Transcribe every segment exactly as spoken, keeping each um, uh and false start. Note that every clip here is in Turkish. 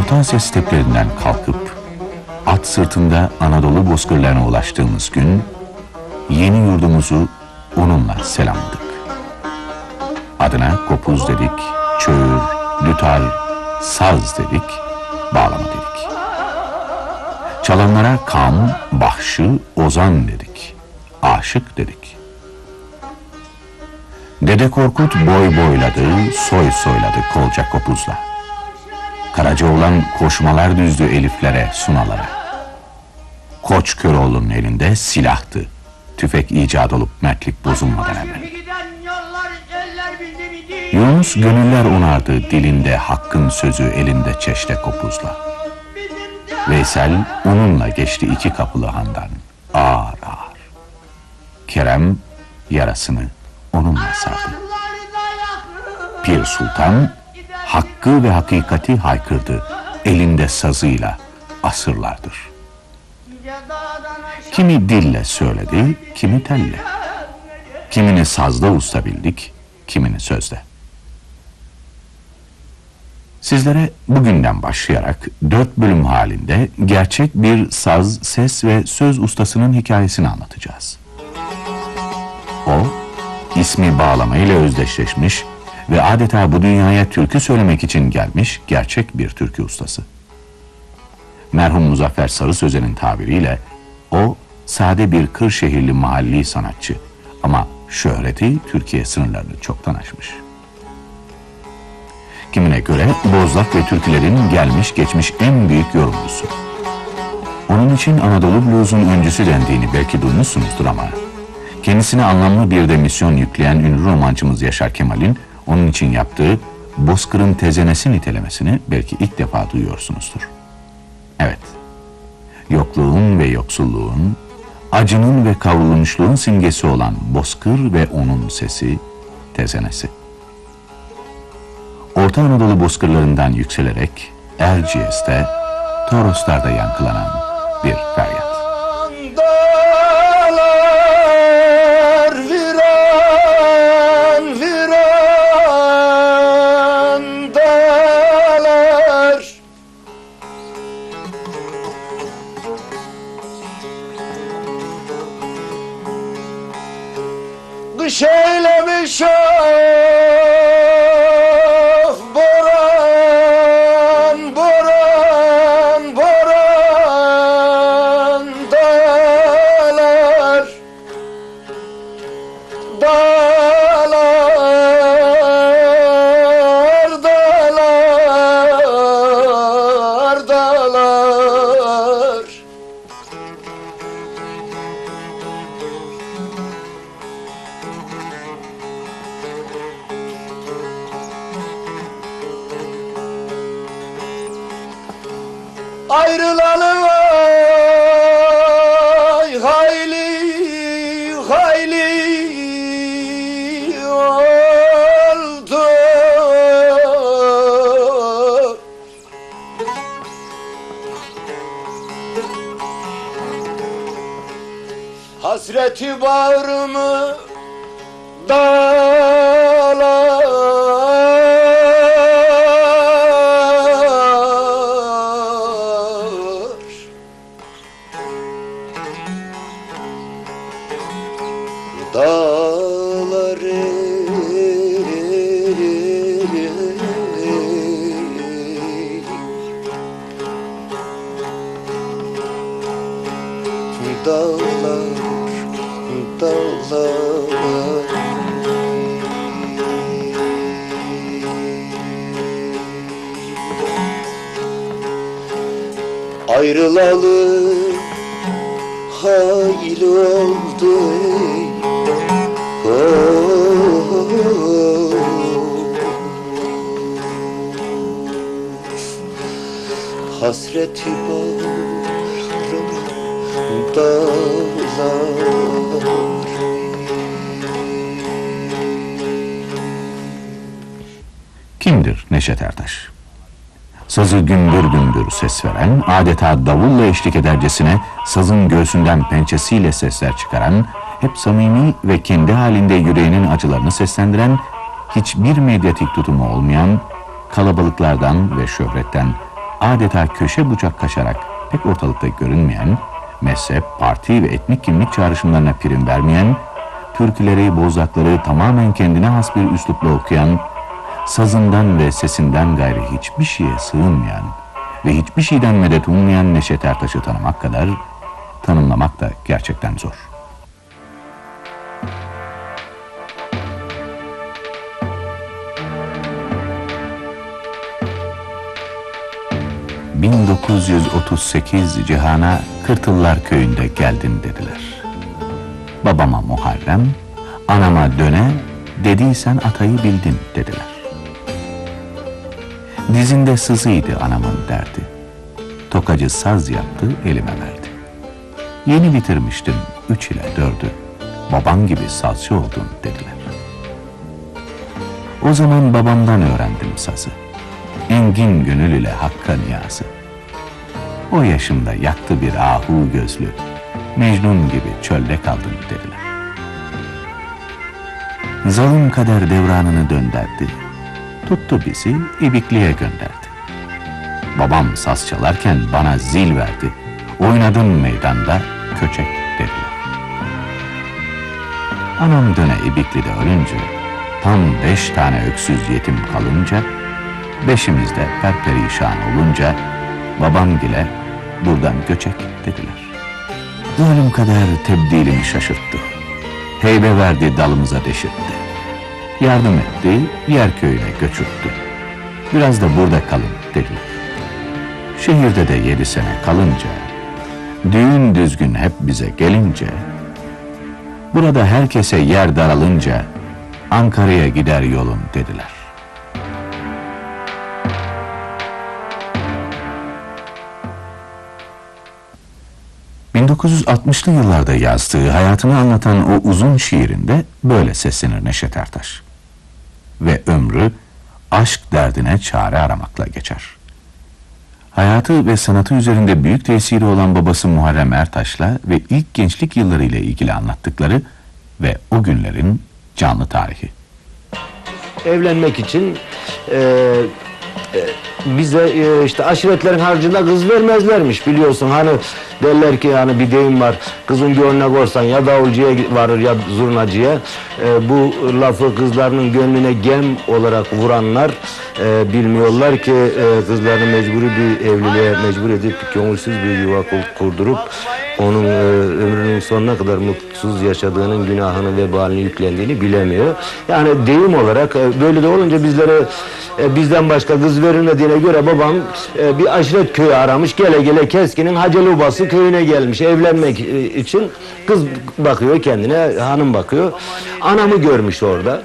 Orta Asya steplerinden kalkıp at sırtında Anadolu bozkırlarına ulaştığımız gün yeni yurdumuzu onunla selamladık. Adına kopuz dedik, çöğür, lütar, saz dedik, bağlama dedik. Çalanlara kam, bahşı, ozan dedik, aşık dedik. Dede Korkut boy boyladı, soy soyladı kolca kopuzla. Karacaoğlan koşmalar düzdü eliflere, sunalara. Koç Köroğlu'nun elinde silahtı, tüfek icat olup mertlik bozulmadan evvel. Yunus gönüller onardı dilinde, hakkın sözü elinde çeşte kopuzla. Veysel onunla geçti iki kapılı handan, ağır ağır. Kerem yarasını onunla sardı. Pir Sultan hakkı ve hakikati haykırdı elinde sazıyla asırlardır. Kimi dille söyledi, kimi telle. Kimini sazda usta bildik, kimini sözde. Sizlere bugünden başlayarak dört bölüm halinde gerçek bir saz, ses ve söz ustasının hikayesini anlatacağız. O, ismi bağlama ile özdeşleşmiş ve adeta bu dünyaya türkü söylemek için gelmiş gerçek bir türkü ustası. Merhum Muzaffer Sarı Sözen'in tabiriyle o sade bir Kırşehirli mahalli sanatçı ama şöhreti Türkiye sınırlarını çoktan aşmış. Kimine göre bozlak ve türkülerin gelmiş geçmiş en büyük yorumcusu. Onun için Anadolu blues'un öncüsü dendiğini belki duymuşsunuzdur ama kendisine anlamlı bir de misyon yükleyen ünlü romancımız Yaşar Kemal'in onun için yaptığı Bozkır'ın tezenesi nitelemesini belki ilk defa duyuyorsunuzdur. Evet, yokluğun ve yoksulluğun, acının ve kavrulmuşluğun simgesi olan Bozkır ve onun sesi, tezenesi. Orta Anadolu bozkırlarından yükselerek Erciyes'te, Toroslar'da yankılanan bir feryat. Kış eylemiş of boran, boran, boran dağlar, dağlar, dağlar, dağlar. Ayrılalı vay hayli hayli oldu. Hasreti bağrımı dağlar, dağları dağlar, dağlar. Ayrılalı hayli oldu. Oh, hasreti bağrım dağlar. Kimdir Neşet Ertaş? Sazı gümbür gümbür ses veren, adeta davulla eşlik edercesine sazın göğsünden pençesiyle sesler çıkaran, hep samimi ve kendi halinde yüreğinin acılarını seslendiren, hiçbir medyatik tutumu olmayan, kalabalıklardan ve şöhretten adeta köşe bucak kaçarak pek ortalıkta görünmeyen, mezhep, parti ve etnik kimlik çağrışımlarına prim vermeyen, türküleri, bozlakları tamamen kendine has bir üslupla okuyan, sazından ve sesinden gayrı hiçbir şeye sığınmayan ve hiçbir şeyden medet ummayan Neşet Ertaş'ı tanımak kadar tanımlamak da gerçekten zor. bin dokuz yüz otuz sekiz cihana Kırtıllar köyünde geldin dediler. Babama Muharrem, anama döne, dediysen atayı bildin dediler. Dizinde sızıydı anamın derdi. Tokacı saz yaptı, elime verdi. Yeni bitirmiştim üç ile dördü. Baban gibi sazcı oldun dediler. O zaman babamdan öğrendim sazı. Engin gönül ile hakka niyazı. O yaşımda yaktı bir ahu gözlü, Mecnun gibi çölde kaldın dediler. Zalim kader devranını dönderdi, tuttu bizi İbikli'ye gönderdi. Babam saz çalarken bana zil verdi, oynadım meydanda köçek dediler. Anam döne İbikli'de ölünce, tam beş tane öksüz yetim kalınca, beşimiz de perperişan olunca, babam bile buradan göçek dediler. Zalim kader tebdilimi şaşırttı. Heybe verdi dalımıza deşirtti. Yardım etti, yer köyüne göçürttü. Biraz da burada kalın dediler. Şehirde de yedi sene kalınca, düğün düzgün hep bize gelince, burada herkese yer daralınca, Ankara'ya gider yolun dediler. bin dokuz yüz altmışlı yıllarda yazdığı hayatını anlatan o uzun şiirinde böyle seslenir Neşet Ertaş. Ve ömrü aşk derdine çare aramakla geçer. Hayatı ve sanatı üzerinde büyük tesiri olan babası Muharrem Ertaş'la ve ilk gençlik yıllarıyla ilgili anlattıkları ve o günlerin canlı tarihi. Evlenmek için e, e, bize e, işte aşiretlerin harcında kız vermezlermiş, biliyorsun. Hani derler ki, yani bir deyim var, kızın gönlüne korsan ya davulcuya varır ya zurnacıya. E, bu lafı kızlarının gönlüne gem olarak vuranlar e, bilmiyorlar ki e, kızlarını mecburi bir evliliğe mecbur edip gönülsüz bir yuva kurdurup onun e, ömrünün sonuna kadar mutsuz yaşadığının günahını, vebalini yüklendiğini bilemiyor. Yani deyim olarak e, böyle de olunca bizlere e, bizden başka kız verilmediğine göre babam e, bir aşiret köyü aramış. Gele gele Keskin'in Hacelubası köyüne gelmiş evlenmek e, için. Kız bakıyor kendine, hanım bakıyor. Anamı görmüş orada.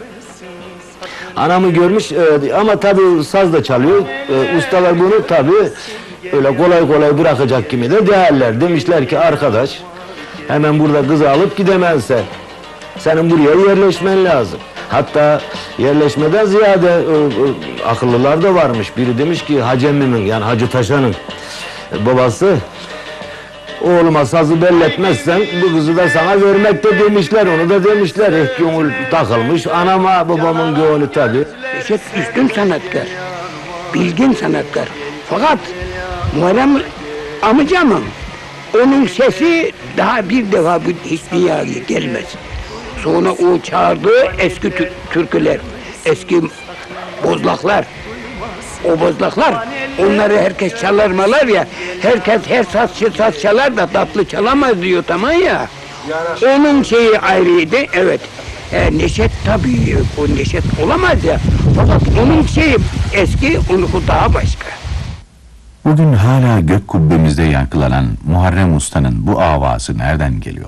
Anamı görmüş e, ama tabii saz da çalıyor. E, ustalar bunu tabii öyle kolay kolay bırakacak gibi de değerler. Demişler ki, arkadaş hemen burada kızı alıp gidemezse senin buraya yerleşmen lazım. Hatta yerleşmeden ziyade e, e, akıllılar da varmış. Biri demiş ki, Hacı emmimin, yani Hacı Taşan'ın babası, oğluma sazı belletmezsen bu kızı da sana vermekte demişler. Onu da demişler. Eh, gönül takılmış anama babamın gönlü tabii. Neşet üstün sanatkar, bilgin sanatkar. Fakat Muharrem amcamın, onun sesi daha bir defa hiçbir yerde gelmez. Sonra o çağırdığı eski tür türküler, eski bozlaklar, o bozlaklar, onları herkes çalarmalar ya, herkes her sazcı saz çalar da tatlı çalamaz diyor, tamam ya. Onun şeyi ayrıydı, evet. E, Neşet tabii, o Neşet olamaz ya, fakat onun şeyi eski, onun daha başka. Bugün hala gök kubbemizde yankılanan Muharrem Usta'nın bu avazı nereden geliyor?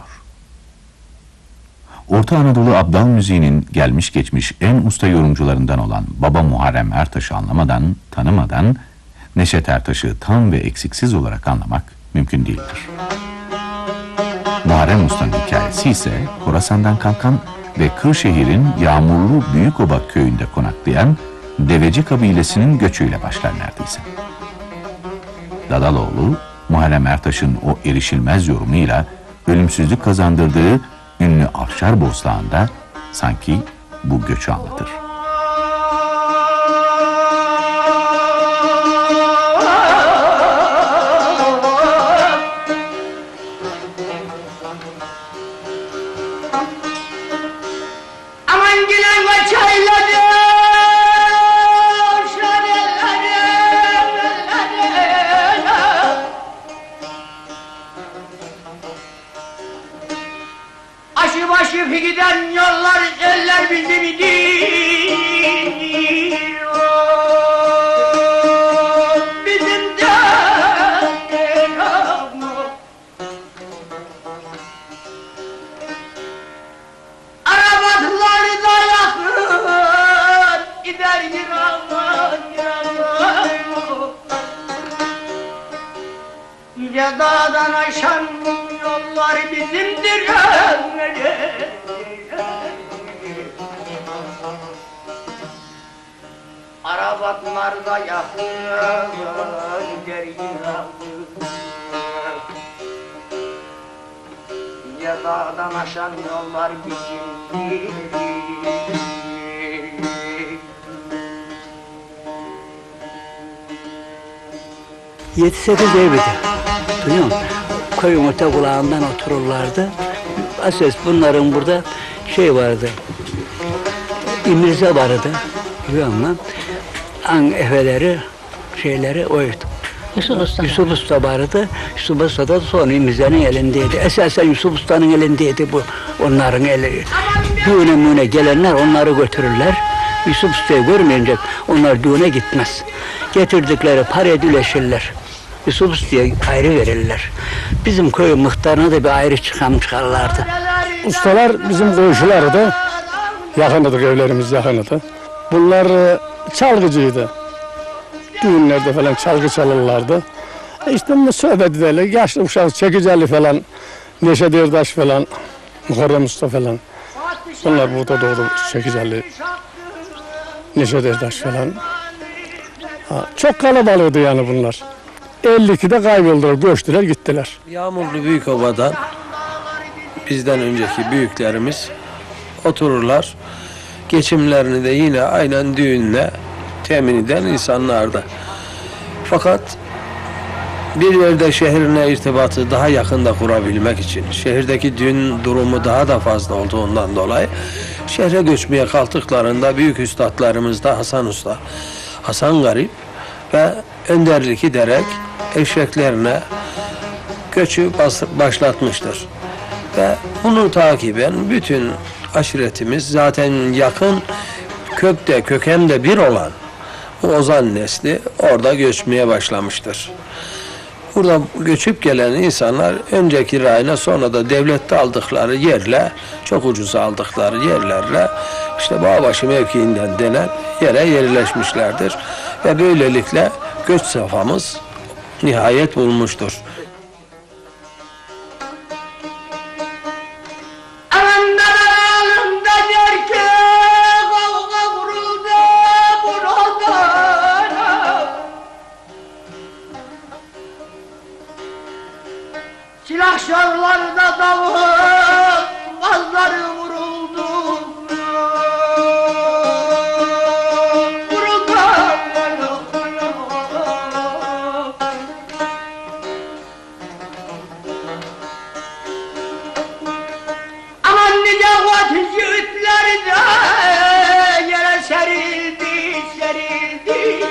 Orta Anadolu abdal müziğinin gelmiş geçmiş en usta yorumcularından olan Baba Muharrem Ertaş'ı anlamadan, tanımadan Neşet Ertaş'ı tam ve eksiksiz olarak anlamak mümkün değildir. Muharrem Usta'nın hikayesi ise Horasan'dan kalkan ve Kırşehir'in Yağmurlu Büyükoba köyünde konaklayan Deveci kabilesinin göçüyle başlar neredeyse. Dadaloğlu, Muharrem Ertaş'ın o erişilmez yorumuyla ölümsüzlük kazandırdığı ünlü Afşar Bozdağı'nda sanki bu göçü anlatır. Nice dağdan aşan yollar bizimdir. Arabatlarda yakıyor dergahı. Nice dağdan aşan yollar bizimdir. Yedi sekiz evdi. Duyuyor musun? Köyün öte kulağından otururlardı. Asıl bunların burada şey vardı. İmirze vardı. Biliyor musun? An efeleri, şeyleri oydu. Yusuf Usta. Yusuf Usta vardı. Yusuf Usta da sonra İmirze'nin elindeydi. Esasen Yusuf Usta'nın elindeydi bu. Onların eli. Düğüne müğüne gelenler onları götürürler. Yusuf Usta'yı görmeyince onlar düğüne gitmez. Getirdikleri paraya düleşirler. Yusuf Usta'ya ayrı verirler. Bizim köyün muhtarına da bir ayrı çıkan çıkarlardı. Ustalar bizim komşulardı. Yakındık, evlerimiz yakındı. Bunlar e, çalgıcıydı. Düğünlerde falan çalgı çalırlardı. E işte bu sohbet ederler. Yaşlı uşak, Çekiceli falan, Neşet Erdaş falan, Muharrem Usta falan. Bunlar burada doğdu, Çekiceli, Neşet Erdaş falan. Ha, çok kalabalığıydı yani bunlar. elli ikide kayboldular, göçtüler, gittiler. Yağmurlu Büyükoba'dan bizden önceki büyüklerimiz otururlar. Geçimlerini de yine aynen düğünle temin eden insanlardı. Fakat bir yerde şehrine irtibatı daha yakında kurabilmek için, şehirdeki düğün durumu daha da fazla olduğundan dolayı şehre göçmeye kalktıklarında büyük üstadlarımız da Hasan Usta, Hasan Garip ve önderlik ederek eşeklerine göçü başlatmıştır. Ve bunu takiben bütün aşiretimiz zaten yakın, kökte kökende bir olan bu Ozan nesli orada göçmeye başlamıştır. Burada göçüp gelen insanlar önce kirayına sonra da devlette aldıkları yerle, çok ucuz aldıkları yerlerle işte Bağbaşı mevkiinden denen yere yerleşmişlerdir. Ve böylelikle göç safhamız nihayet bulmuştur. Silahşarlarda davul, gazları vuruldu. Vuruldu. Aman nice vatizci ütler de yere serildi, serildi.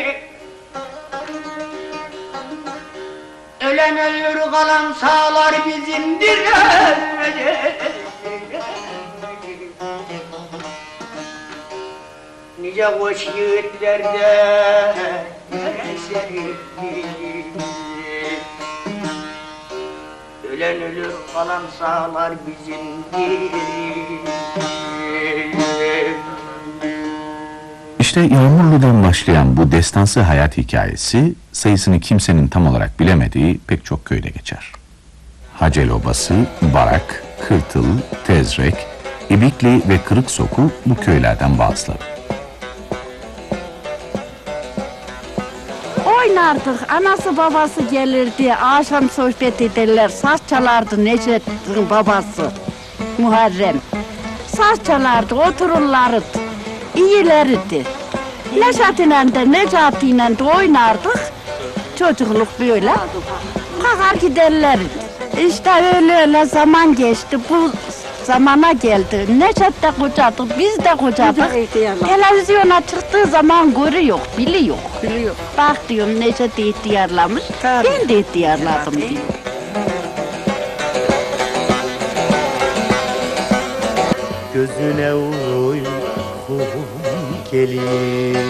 Ölen ölür kalan sağlar bizimdir. Nice koç yiğitlerde serildi. Ölen ölür kalan sağlar bizimdir. İşte Yağmurlu'dan başlayan bu destansı hayat hikayesi sayısını kimsenin tam olarak bilemediği pek çok köyde geçer. Hacel Obası, Barak, Kırtıl, Tezrek, İbikli ve Kırıksoku bu köylerden bazıları. Oynardık, anası babası gelirdi, akşam sohbet ederler, saz çalardı Necet'in babası, Muharrem. Saz çalardı, otururlardı, iyilerdi. Neşat'la de, Necati'yle de oynardık, çocukluk böyle, kalkar giderlerdi. İşte öyle öyle zaman geçti, bu zamana geldi. Neşet de kocadı, biz de kocadık. Televizyona çıktığı zaman görüyor, biliyor. biliyor. Bak diyorum Neşet ihtiyarlamış, tabii. Ben de ihtiyarladım diyor. Gözüne uykum gelir.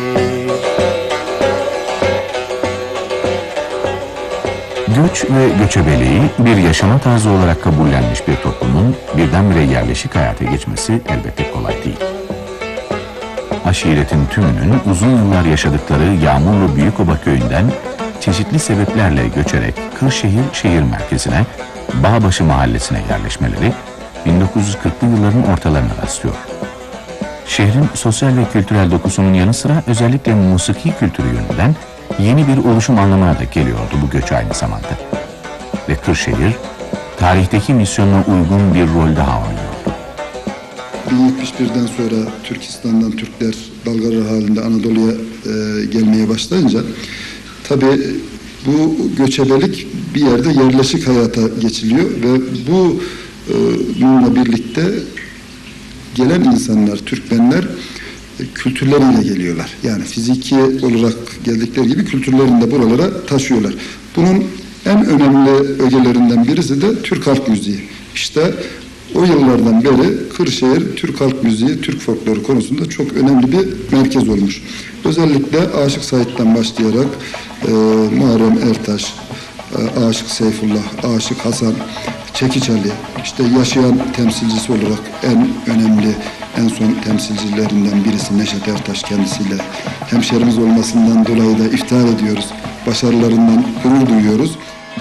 Göç ve göçebeliği bir yaşama tarzı olarak kabullenmiş bir toplumun birdenbire yerleşik hayata geçmesi elbette kolay değil. Aşiretin tümünün uzun yıllar yaşadıkları Yağmurlu Büyükoba köyünden çeşitli sebeplerle göçerek Kırşehir şehir merkezine, Bağbaşı mahallesine yerleşmeleri bin dokuz yüz kırklı yılların ortalarına rastlıyor. Şehrin sosyal ve kültürel dokusunun yanı sıra özellikle musiki kültürü yönünden yeni bir oluşum anlamına da geliyordu bu göç aynı zamanda. Ve Kırşehir, tarihteki misyonuna uygun bir rol daha oynuyordu. bin yetmiş birden sonra Türkistan'dan Türkler dalgalar halinde Anadolu'ya e, gelmeye başlayınca tabii bu göçebelik bir yerde yerleşik hayata geçiliyor ve bu e, bununla birlikte gelen insanlar, Türkmenler e, kültürleriyle geliyorlar. Yani fiziki olarak geldikleri gibi kültürlerini de buralara taşıyorlar. Bunun en önemli ögelerinden birisi de Türk halk müziği. İşte o yıllardan beri Kırşehir Türk halk müziği, Türk folkloru konusunda çok önemli bir merkez olmuş. Özellikle Aşık Said'den başlayarak e, Muharrem Ertaş, e, Aşık Seyfullah, Aşık Hasan, Çekiç Ali, işte yaşayan temsilcisi olarak en önemli, en son temsilcilerinden birisi Neşet Ertaş, kendisiyle hemşerimiz olmasından dolayı da iftihar ediyoruz. Başarılarından gurur duyuyoruz.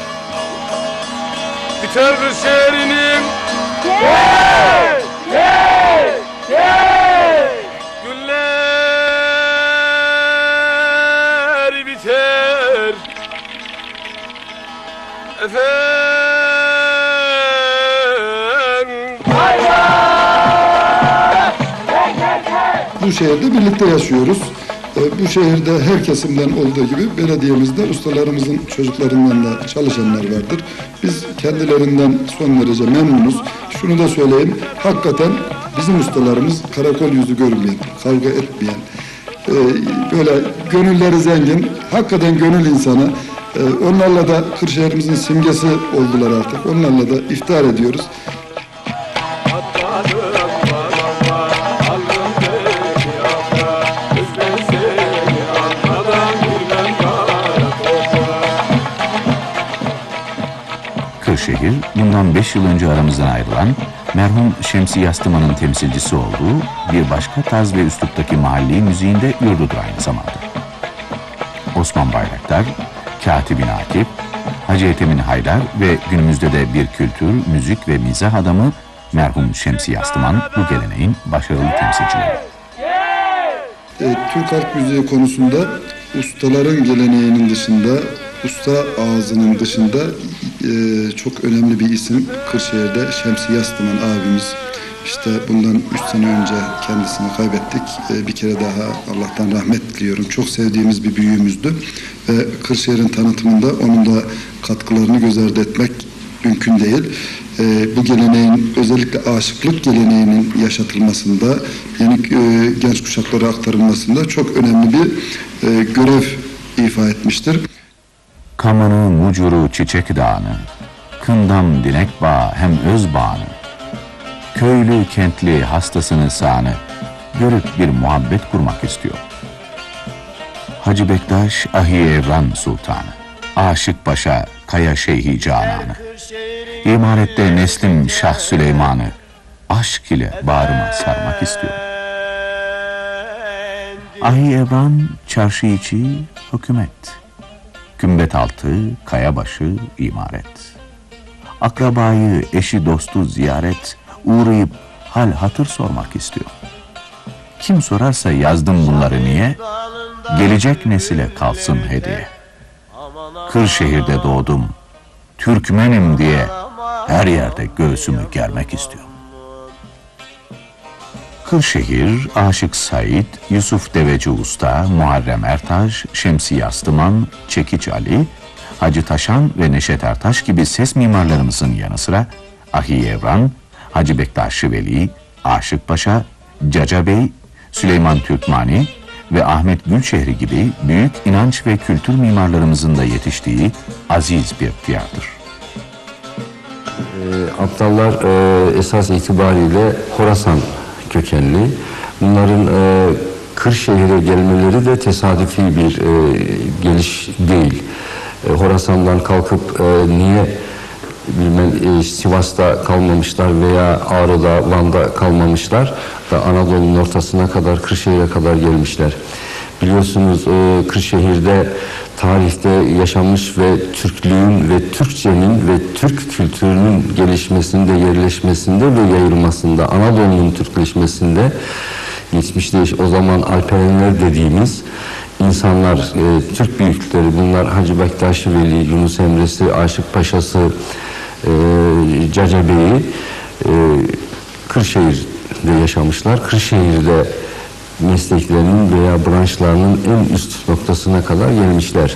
Biter şehrinin günler biter efendim. Bu şehirde birlikte yaşıyoruz. Bu şehirde her kesimden olduğu gibi belediyemizde ustalarımızın çocuklarından da çalışanlar vardır. Biz kendilerinden son derece memnunuz. Şunu da söyleyeyim, hakikaten bizim ustalarımız karakol yüzü görmeyen, kavga etmeyen, böyle gönülleri zengin, hakikaten gönül insanı. Onlarla da Kırşehir'imizin simgesi oldular artık. Onlarla da iftihar ediyoruz. Kırşehir, bundan beş yıl önce aramızdan ayrılan merhum Şemsi Yastıman'ın temsilcisi olduğu bir başka tarz ve üsluptaki mahalli müziğinde yurdudur aynı zamanda. Osman Bayraktar, Katibin Akif, Hacı Etemin Haydar ve günümüzde de bir kültür, müzik ve mizah adamı merhum Şemsi Yastıman bu geleneğin başarılı temsilcileri. E, Türk halk müziği konusunda ustaların geleneğinin dışında, usta ağzının dışında e, çok önemli bir isim Kırşehir'de Şemsi Yastıman abimiz. İşte bundan üç sene önce kendisini kaybettik. E, bir kere daha Allah'tan rahmet diliyorum. Çok sevdiğimiz bir büyüğümüzdü. Ve Kırşehir'in tanıtımında onun da katkılarını göz ardı etmek mümkün değil. E, bu geleneğin, özellikle aşıklık geleneğinin yaşatılmasında, yeni e, genç kuşaklara aktarılmasında çok önemli bir e, görev ifa etmiştir. Kamanı, mucuru, çiçek dağını, kındam, dinek bağı, hem öz bağını, köylü, kentli, hastasını sağını, görüp bir muhabbet kurmak istiyor. Hacı Bektaş, Ahi Evran Sultanı, Aşık Paşa, Kaya Şeyhi Cananı, İmarette neslim Şah Süleyman'ı, aşk ile bağrıma sarmak istiyor. Ahi Evran, çarşı içi, hükümet. Kümbet altı, kaya başı, imaret. Akrabayı, eşi dostu ziyaret, uğrayıp hal hatır sormak istiyor. Kim sorarsa yazdım bunları niye, gelecek nesile kalsın hediye. Kırşehir'de doğdum, Türkmenim diye her yerde göğsümü germek istiyorum. Kırşehir, Aşık Said, Yusuf Deveci Usta, Muharrem Ertaş, Şemsi Yastıman, Çekiç Ali, Hacı Taşan ve Neşet Ertaş gibi ses mimarlarımızın yanı sıra Ahi Evran, Hacı Bektaş Veli, Aşık Paşa, Caca Bey, Süleyman Türkmani ve Ahmet Gülşehri gibi büyük inanç ve kültür mimarlarımızın da yetiştiği aziz bir diyardır. E, Aptallar e, esas itibariyle Horasan kökenli. Bunların e, Kırşehir'e gelmeleri de tesadüfi bir e, geliş değil. E, Horasan'dan kalkıp e, niye bilmem e, Sivas'ta kalmamışlar veya Ağrı'da, Van'da kalmamışlar da Anadolu'nun ortasına kadar, Kırşehir'e kadar gelmişler. Biliyorsunuz e, Kırşehir'de tarihte yaşamış ve Türklüğün ve Türkçenin ve Türk kültürünün gelişmesinde, yerleşmesinde ve yayılmasında, Anadolu'nun Türkleşmesinde geçmişte o zaman Alperenler dediğimiz insanlar, e, Türk büyükleri, bunlar Hacı Bektaş Veli, Yunus Emre'si, Aşık Paşa'sı, e, Caca Bey'i e, Kırşehir'de yaşamışlar. Kırşehir'de mesleklerinin veya branşlarının en üst noktasına kadar gelmişler.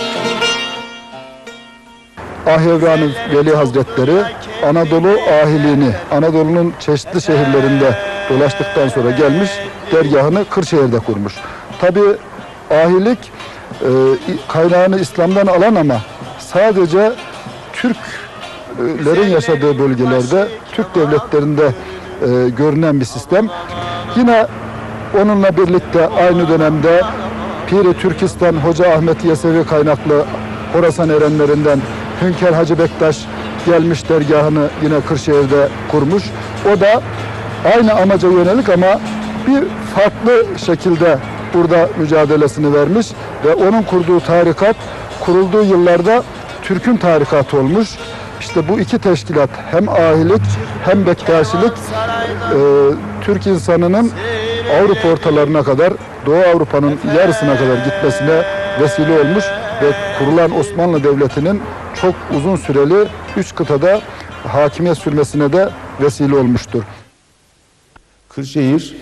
Ahevran Veli Hazretleri Anadolu ahiliğini Anadolu'nun çeşitli şehirlerinde dolaştıktan sonra gelmiş, dergahını Kırşehir'de kurmuş. Tabi ahilik e, kaynağını İslam'dan alan ama sadece Türklerin yaşadığı bölgelerde, Türk devletlerinde e, görünen bir sistem. Yine onunla birlikte aynı dönemde Piri Türkistan Hoca Ahmet Yesevi kaynaklı Horasan erenlerinden Hünkar Hacı Bektaş gelmiş, dergahını yine Kırşehir'de kurmuş. O da aynı amaca yönelik ama bir farklı şekilde burada mücadelesini vermiş ve onun kurduğu tarikat kurulduğu yıllarda Türk'ün tarikatı olmuş. İşte bu iki teşkilat, hem ahilik hem Bektaşilik, e, Türk insanının Avrupa ortalarına kadar, Doğu Avrupa'nın yarısına kadar gitmesine vesile olmuş ve kurulan Osmanlı Devleti'nin çok uzun süreli üç kıtada hakimiyet sürmesine de vesile olmuştur. Kırşehir,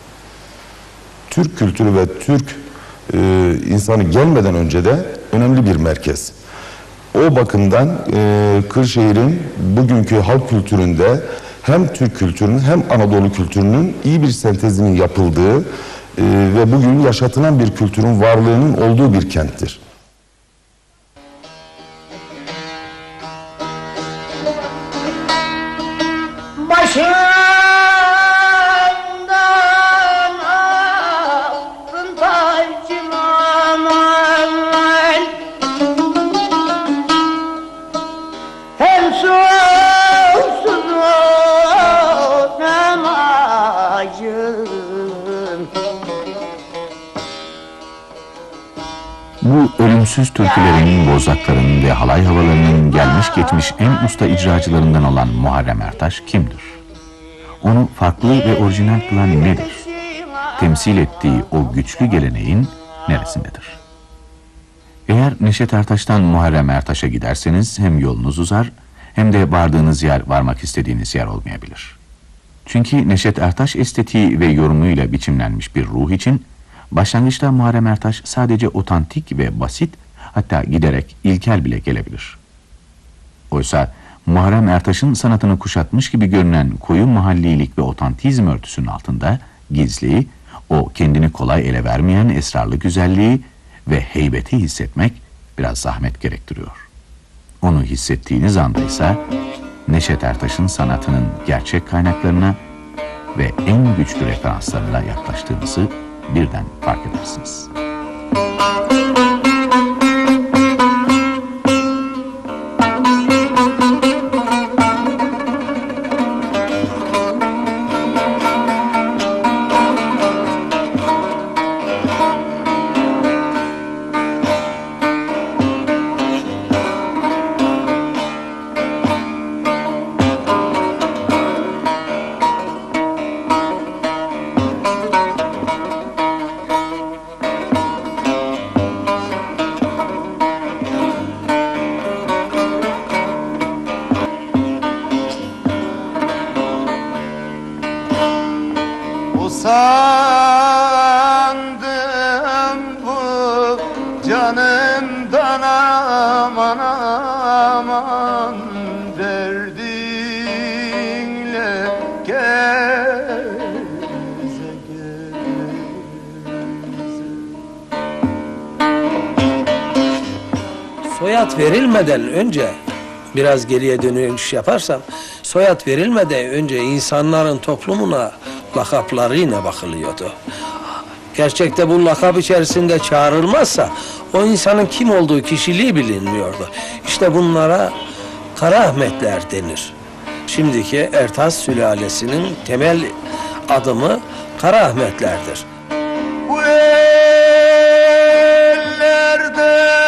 Türk kültürü ve Türk e, insanı gelmeden önce de önemli bir merkez. O bakımdan e, Kırşehir'in bugünkü halk kültüründe hem Türk kültürünün hem Anadolu kültürünün iyi bir sentezinin yapıldığı e, ve bugün yaşatılan bir kültürün varlığının olduğu bir kenttir. Bu ölümsüz türkülerin, bozlakların ve halay havalarının gelmiş geçmiş en usta icracılarından olan Muharrem Ertaş kimdir? Onu farklı ve orijinal kılan nedir? Temsil ettiği o güçlü geleneğin neresindedir? Eğer Neşet Ertaş'tan Muharrem Ertaş'a giderseniz hem yolunuz uzar hem de vardığınız yer varmak istediğiniz yer olmayabilir. Çünkü Neşet Ertaş estetiği ve yorumuyla biçimlenmiş bir ruh için başlangıçta Muharrem Ertaş sadece otantik ve basit, hatta giderek ilkel bile gelebilir. Oysa Muharrem Ertaş'ın sanatını kuşatmış gibi görünen koyu mahallilik ve otantizm örtüsünün altında gizli, o kendini kolay ele vermeyen esrarlı güzelliği ve heybeti hissetmek biraz zahmet gerektiriyor. Onu hissettiğiniz anda ise Neşet Ertaş'ın sanatının gerçek kaynaklarına ve en güçlü referanslarına yaklaştığınızı birden fark edersiniz. Sandım bu canımdan aman aman derdinle geze geze. Soyad verilmeden önce, biraz geriye dönüş yaparsam, soyad verilmeden önce insanların toplumuna lakaplarıyla bakılıyordu. Gerçekte bu lakap içerisinde çağrılmazsa o insanın kim olduğu, kişiliği bilinmiyordu. İşte bunlara Karaahmetler denir. Şimdiki Ertaş sülalesinin temel adımı Karaahmetlerdir. Bu ellerde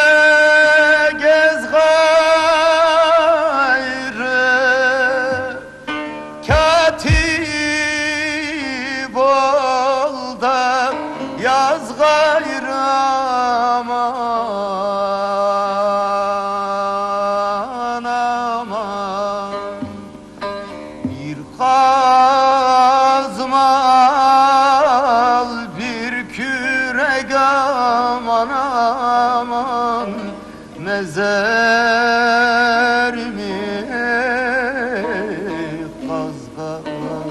mezarımı kazga.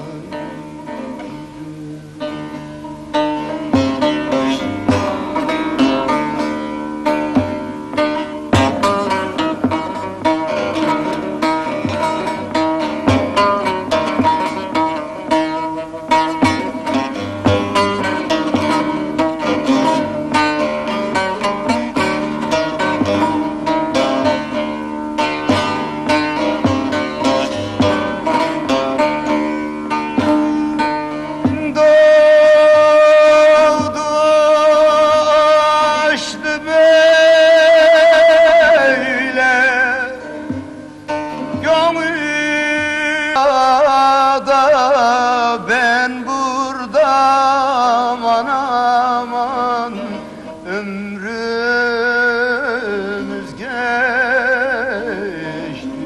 Ben burada aman aman ömrümüz geçti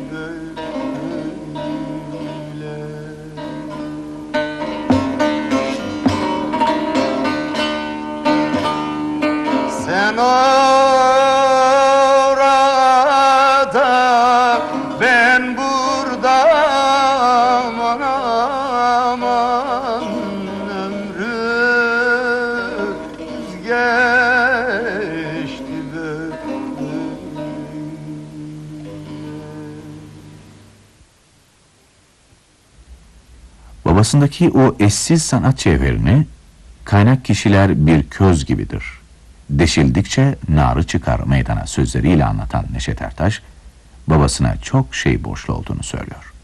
böyle. Sen orada ben burada aman aman ömrümüz geçti böyle. Babasındaki o eşsiz sanat cevherini kaynak kişiler bir köz gibidir. Deşildikçe narı çıkar meydana sözleriyle anlatan Neşet Ertaş, babasına çok şey borçlu olduğunu söylüyor.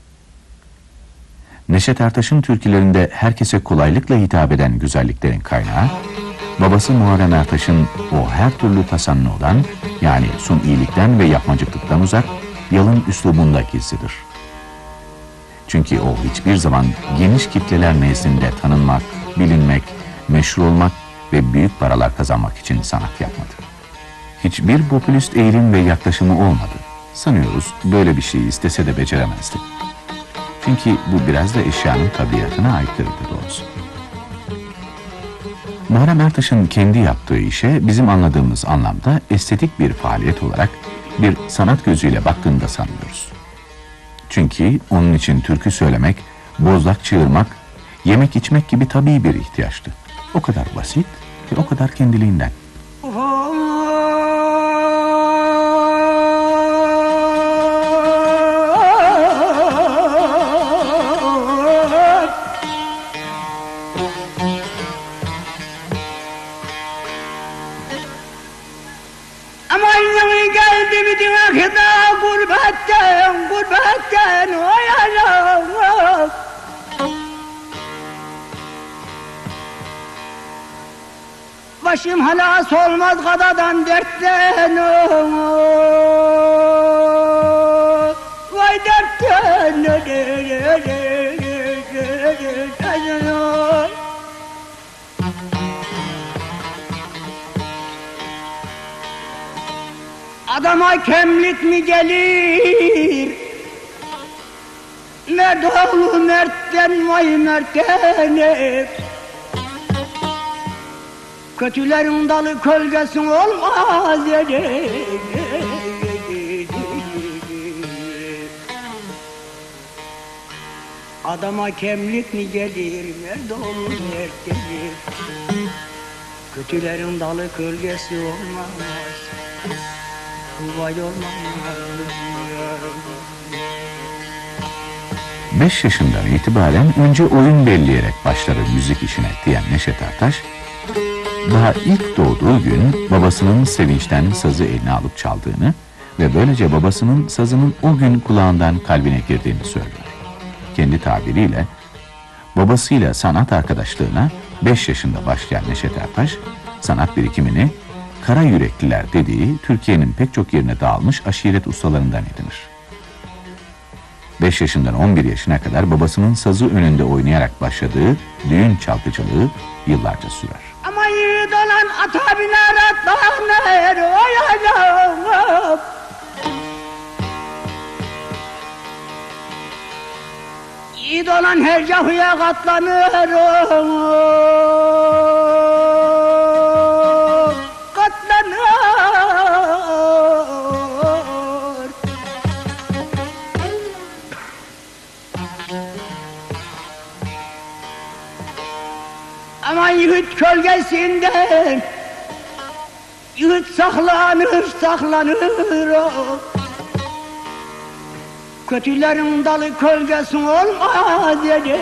Neşet Ertaş'ın türkülerinde herkese kolaylıkla hitap eden güzelliklerin kaynağı, babası Muharrem Ertaş'ın o her türlü tasannudan, yani sunilikten ve yapmacıklıktan uzak, yalın üslubunda gizlidir. Çünkü o hiçbir zaman geniş kitleler nezdinde tanınmak, bilinmek, meşhur olmak ve büyük paralar kazanmak için sanat yapmadı. Hiçbir popülist eğilim ve yaklaşımı olmadı. Sanıyoruz böyle bir şeyi istese de beceremezdi. Çünkü bu biraz da eşyanın tabiatına aykırıdır doğrusu. Muharrem Ertaş'ın kendi yaptığı işe bizim anladığımız anlamda estetik bir faaliyet olarak bir sanat gözüyle baktığında sanıyoruz. Çünkü onun için türkü söylemek, bozlak çığırmak, yemek içmek gibi tabii bir ihtiyaçtı. O kadar basit ve o kadar kendiliğinden. Aman yanı geldi bütün akıda gurbetten, gurbetten oy anam. Başım halas olmaz kadadan dertten vay dertten. Adama kemlik mi gelir? Mert oğlu Mert'ten vay Mert'ten. Kötülerin dalı kölgesi olmaz. Adama kemlik mi gelir? Mert oğlu Mert gelir. Kötülerin dalı kölgesi olmaz. Beş yaşından itibaren önce oyun belleyerek başladı müzik işine diyen Neşet Ertaş, daha ilk doğduğu gün babasının sevinçten sazı eline alıp çaldığını ve böylece babasının sazının o gün kulağından kalbine girdiğini söylüyor. Kendi tabiriyle, babasıyla sanat arkadaşlığına beş yaşında başlayan Neşet Ertaş, sanat birikimini Kara Yürekliler dediği Türkiye'nin pek çok yerine dağılmış aşiret ustalarından edinir. beş yaşından on bir yaşına kadar babasının sazı önünde oynayarak başladığı düğün çalgıcılığı yıllarca sürer. Ama yiğit olan ata biner atlanır oy anam. Yiğit olan her cafıya katlanır katlanır. kölgesinden yiğit saklanır saklanır o. Kötülerin dalı kölgesi olmaz dedi.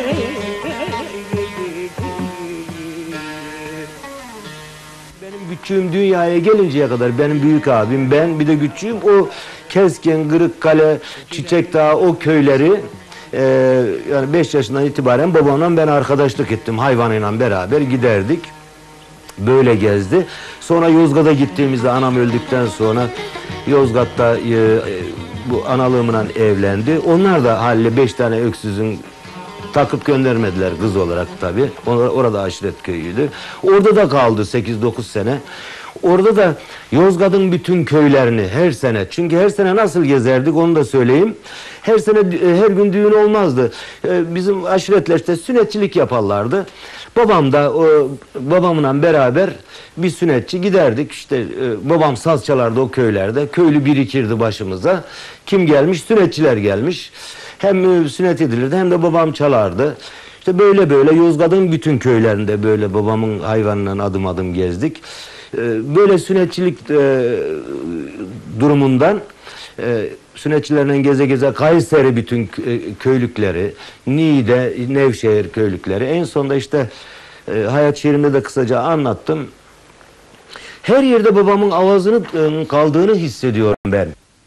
Benim küçüğüm dünyaya gelinceye kadar benim büyük abim, ben bir de küçüğüm o Keskin, Kırıkkale, Çiçekdağ o köyleri e, yani beş yaşından itibaren babamla ben arkadaşlık ettim. Hayvanıyla beraber giderdik. Böyle gezdi. Sonra Yozgat'a gittiğimizde anam öldükten sonra Yozgat'ta e, e, bu analığımla evlendi. Onlar da haliyle beş tane öksüzün takıp göndermediler kız olarak tabii. Or orada aşiret köyüydü. Orada da kaldı sekiz dokuz sene. Orada da Yozgat'ın bütün köylerini her sene, çünkü her sene nasıl gezerdik onu da söyleyeyim. Her sene her gün düğün olmazdı. Bizim aşiretler işte sünnetçilik yaparlardı. Babam da o, babamla beraber bir sünnetçi giderdik. İşte babam saz çalardı o köylerde. Köylü birikirdi başımıza. Kim gelmiş? Sünnetçiler gelmiş. Hem sünnet edilirdi hem de babam çalardı. İşte böyle böyle Yozgat'ın bütün köylerinde böyle babamın hayvanla adım adım gezdik. Böyle sünnetçilik durumundan sünnetçilerle geze geze Kayseri bütün köylükleri, Niğde, Nevşehir köylükleri. En sonunda işte hayat şiirimde de kısaca anlattım. Her yerde babamın avazının kaldığını hissediyorum ben.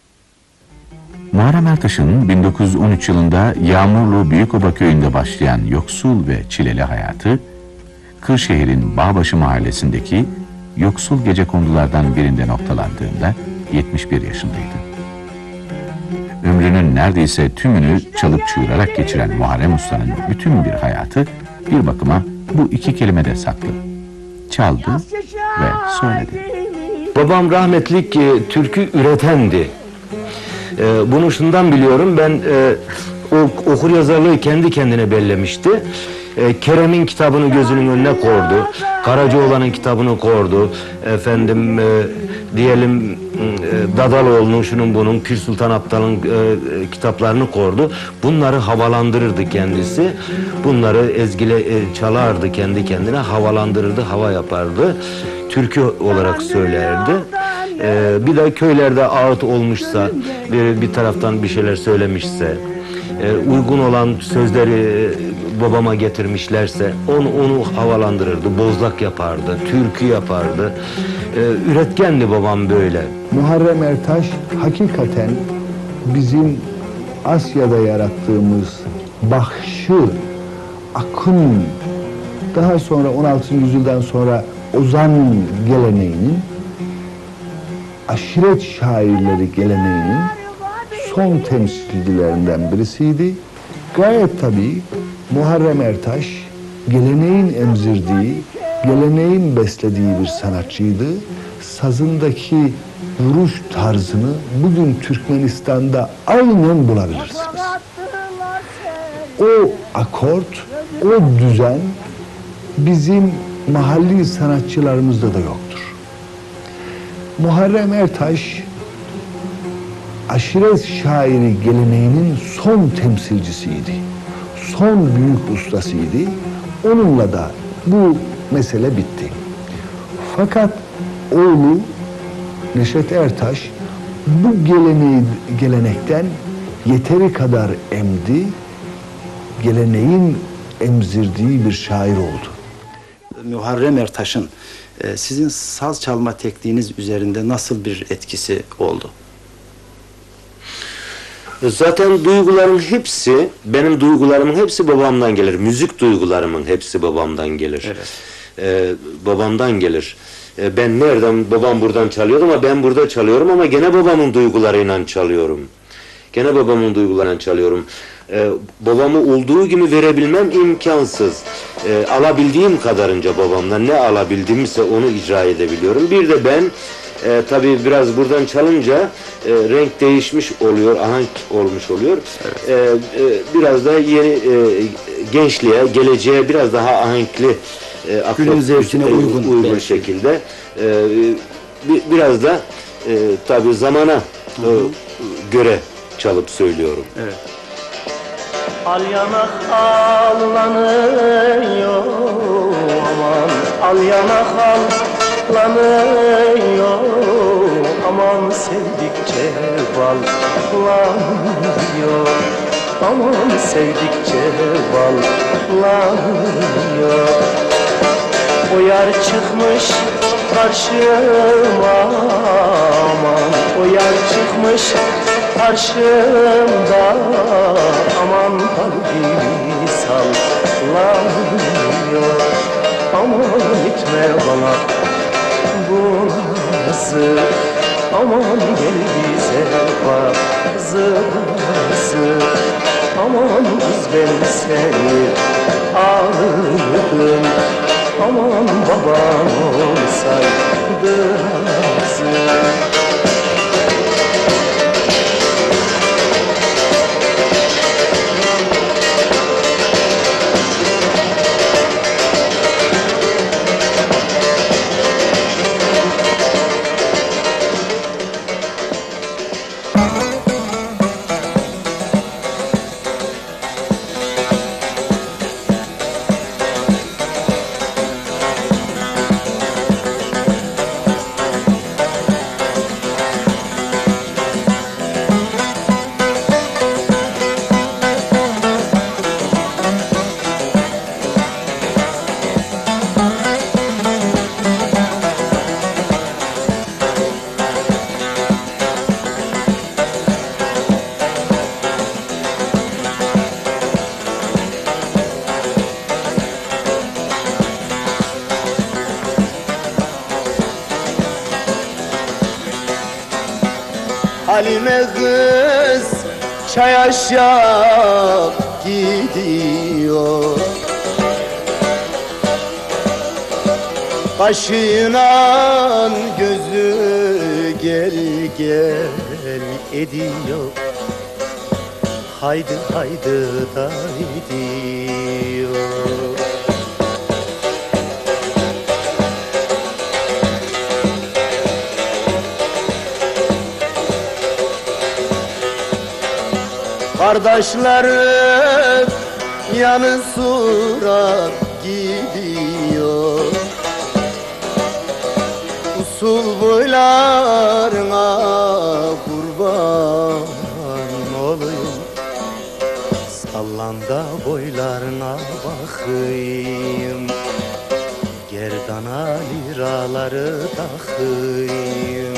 Muharrem Ertaş'ın bin dokuz yüz on üç yılında Yağmurlu Büyükoba köyünde başlayan yoksul ve çileli hayatı, Kırşehir'in Bağbaşı mahallesindeki yoksul gecekondulardan birinde noktalandığında yetmiş bir yaşındaydı. Ömrünün neredeyse tümünü çalıp çığırarak geçiren Muharrem Usta'nın bütün bir hayatı bir bakıma bu iki kelimede saklı. Çaldı ve söyledi. Babam rahmetlik e, türkü üretendi. E, bunu şundan biliyorum, ben e, o, okur yazarlığı kendi kendine bellemişti. E, Kerem'in kitabını gözünün önüne koydu. Karacaoğlan'ın kitabını koydu. Efendim e, diyelim e, Dadaloğlu'nun şunun bunun, Pir Sultan Abdal'ın e, kitaplarını koydu. Bunları havalandırırdı kendisi. Bunları ezgile e, çalardı kendi kendine, havalandırırdı, hava yapardı. Türkü olarak söylerdi. Ee, bir de köylerde ağıt olmuşsa, bir, bir taraftan bir şeyler söylemişse, e, uygun olan sözleri e, babama getirmişlerse onu onu havalandırırdı, bozlak yapardı, türkü yapardı. Ee, üretkendi babam böyle. Muharrem Ertaş hakikaten bizim Asya'da yarattığımız bahşı, akın, daha sonra on altıncı yüzyıldan sonra ozan geleneğinin, aşiret şairleri geleneğinin son temsilcilerinden birisiydi. Gayet tabii Muharrem Ertaş geleneğin emzirdiği, geleneğin beslediği bir sanatçıydı. Sazındaki vuruş tarzını bugün Türkmenistan'da aynen bulabilirsiniz. O akort, o düzen bizim mahalli sanatçılarımızda da yoktur. Muharrem Ertaş, aşiret şairi geleneğinin son temsilcisiydi. Son büyük ustasıydı. Onunla da bu mesele bitti. Fakat oğlu Neşet Ertaş bu geleneği, gelenekten yeteri kadar emdi, geleneğin emzirdiği bir şair oldu. Muharrem Ertaş'ın e, sizin saz çalma tekniğiniz üzerinde nasıl bir etkisi oldu? Zaten duyguların hepsi, benim duygularımın hepsi babamdan gelir. Müzik duygularımın hepsi babamdan gelir. Evet. Ee, babamdan gelir. Ee, ben nereden, babam buradan çalıyor ama ben burada çalıyorum ama gene babamın duygularıyla çalıyorum. Gene babamın duygularıyla çalıyorum. Ee, babamı olduğu gibi verebilmem imkansız. Ee, alabildiğim kadarınca babamdan ne alabildiğimse onu icra edebiliyorum. Bir de ben e, tabii biraz buradan çalınca e, renk değişmiş oluyor, ahenk olmuş oluyor. Evet. Ee, e, biraz da yeni e, gençliğe, geleceğe biraz daha ahenkli, e, günün zevkine uygun, uygun şekilde e, bir, biraz da e, tabii zamana e, göre çalıp söylüyorum. Evet. Al yanak ağlanıyor aman, al yana hallanıyor. Aman sevdikçe ballanıyor. Aman sevdikçe ballanıyor. O yar çıkmış karşıma, aman o yar çıkmış karşımda, aman kalbimi sallanıyor. Aman gitme bana bu nazı, aman gel bize bazı bazı. Aman kız ben seni alırdım, aman baban olsaydı razı. Halime kız çay aşağı gidiyor, kaşıyla gözü gel gel ediyor. Haydi haydi da gidiyor. Kardeşlerim yanı sıra gidiyor, usul boylarına kurban olayım. Sallan da boylarına bakayım, gerdana liraları takayım.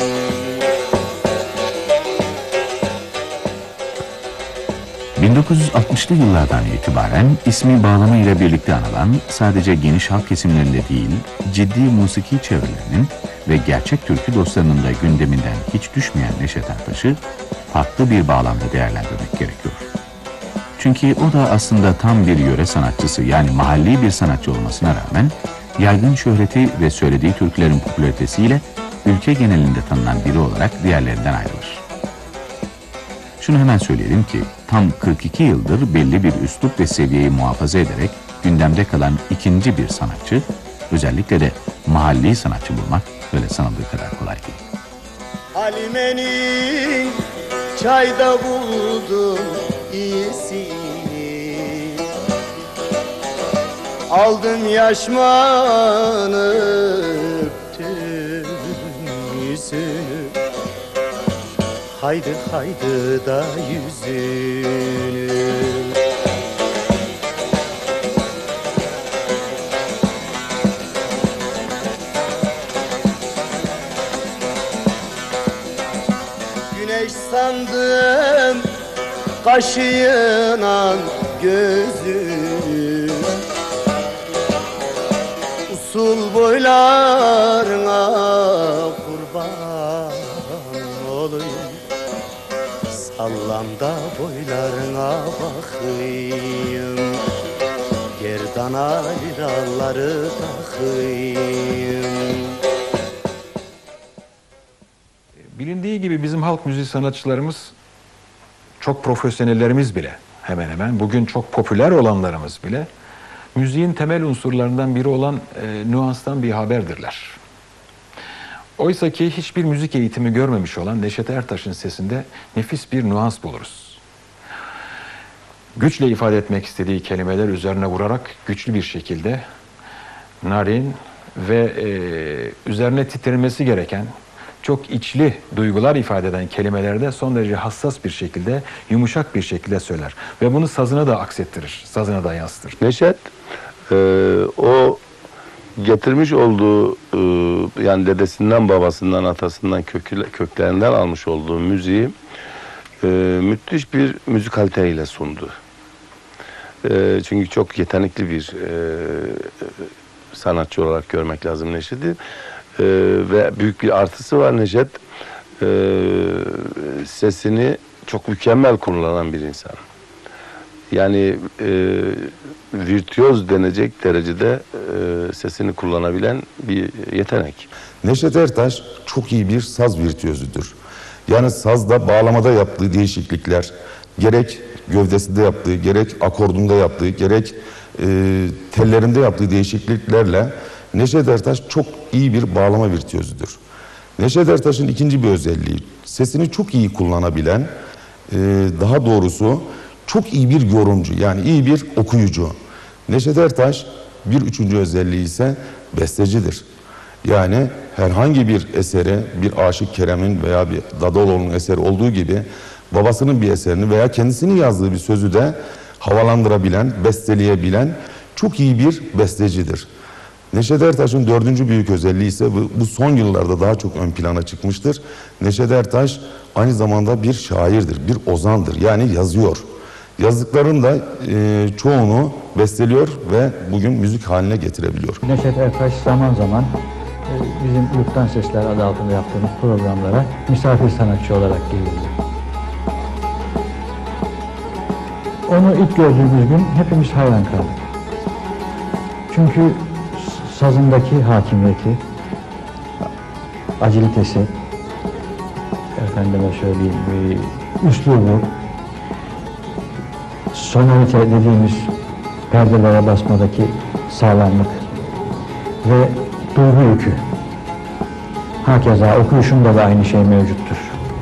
bin dokuz yüz altmışlı yıllardan itibaren ismi bağlama ile birlikte anılan, sadece geniş halk kesimlerinde değil, ciddi musiki çevrelerinin ve gerçek türkü dostlarının da gündeminden hiç düşmeyen Neşet Ertaş'ı farklı bir bağlamda değerlendirmek gerekiyor. Çünkü o da aslında tam bir yöre sanatçısı, yani mahalli bir sanatçı olmasına rağmen yaygın şöhreti ve söylediği türkülerin popülaritesiyle ülke genelinde tanınan biri olarak diğerlerinden ayrılır. Şunu hemen söyleyelim ki tam kırk iki yıldır belli bir üslup ve seviyeyi muhafaza ederek gündemde kalan ikinci bir sanatçı, özellikle de mahalli sanatçı bulmak öyle sanıldığı kadar kolay değil. Halime'nin çayda buldum iyisini, aldım yaşmanı öptüm yüzünü. Haydi haydi da yüzünü. Güneş sandım kaşıyla gözünü, usul boylarına kurban olayım. Sallan da boylarına bakayım, gerdana liraları takayım. Bilindiği gibi bizim halk müziği sanatçılarımız, çok profesyonellerimiz bile hemen hemen, bugün çok popüler olanlarımız bile müziğin temel unsurlarından biri olan e, nüanstan bir haberdirler. Oysa ki hiçbir müzik eğitimi görmemiş olan Neşet Ertaş'ın sesinde nefis bir nüans buluruz. Güçle ifade etmek istediği kelimeler üzerine vurarak güçlü bir şekilde narin ve e, üzerine titrilmesi gereken, çok içli duygular ifade eden kelimeleri de son derece hassas bir şekilde, yumuşak bir şekilde söyler. Ve bunu sazına da aksettirir, sazına da yansıtır. Neşet, e, o getirmiş olduğu, e, yani dedesinden, babasından, atasından, kökü, köklerinden almış olduğu müziği e, müthiş bir müzikaliteyle sundu. E, çünkü çok yetenekli bir e, sanatçı olarak görmek lazım Neşet'i. Ee, ve büyük bir artısı var Neşet. Ee, sesini çok mükemmel kullanan bir insan. Yani e, virtüöz denecek derecede e, sesini kullanabilen bir yetenek. Neşet Ertaş çok iyi bir saz virtüözüdür. Yani sazda, bağlamada yaptığı değişiklikler, gerek gövdesinde yaptığı, gerek akordunda yaptığı, gerek e, tellerinde yaptığı değişikliklerle Neşet Ertaş çok iyi bir bağlama virtüözüdür. Neşet Ertaş'ın ikinci bir özelliği, sesini çok iyi kullanabilen, e, daha doğrusu çok iyi bir yorumcu, yani iyi bir okuyucu. Neşet Ertaş bir üçüncü özelliği ise bestecidir. Yani herhangi bir eseri, bir Aşık Kerem'in veya bir Dadıoğlu'nun eseri olduğu gibi babasının bir eserini veya kendisinin yazdığı bir sözü de havalandırabilen, besteleyebilen çok iyi bir bestecidir. Neşet Ertaş'ın dördüncü büyük özelliği ise bu, bu son yıllarda daha çok ön plana çıkmıştır. Neşet Ertaş aynı zamanda bir şairdir, bir ozandır. Yani yazıyor. Yazdıklarının da e, çoğunu besteliyor ve bugün müzik haline getirebiliyor. Neşet Ertaş zaman zaman e, bizim Yurttan Sesler adı altında yaptığımız programlara misafir sanatçı olarak gelirdi. Onu ilk gördüğümüz gün hepimiz hayran kaldık. Çünkü sazındaki hakimiyeti, acilitesi, efendime söyleyeyim, üslubu, sonorite dediğimiz perdelere basmadaki sağlamlık ve duygu yükü. Hakeza okuyuşunda da aynı şey mevcuttur.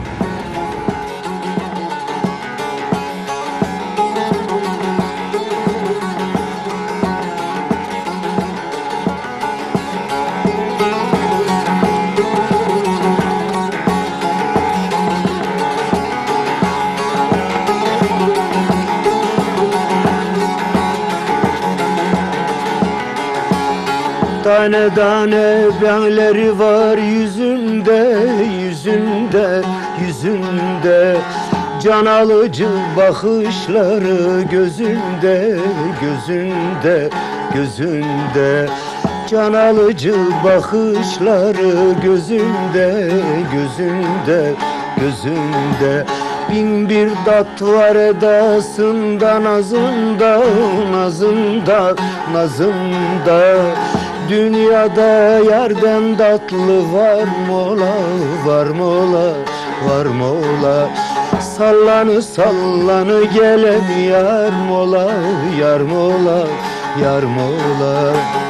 Tane tane benleri var yüzünde, yüzünde, yüzünde. Can alıcı bakışları gözünde, gözünde, gözünde. Can alıcı bakışları gözünde, gözünde, gözünde. Bin bir dat var edasında, nazında, nazında, nazında. Dünyada yerden tatlı var mola, var mola, var mola. Sallanı sallanı gelen yar mola, yar mola, yar mola.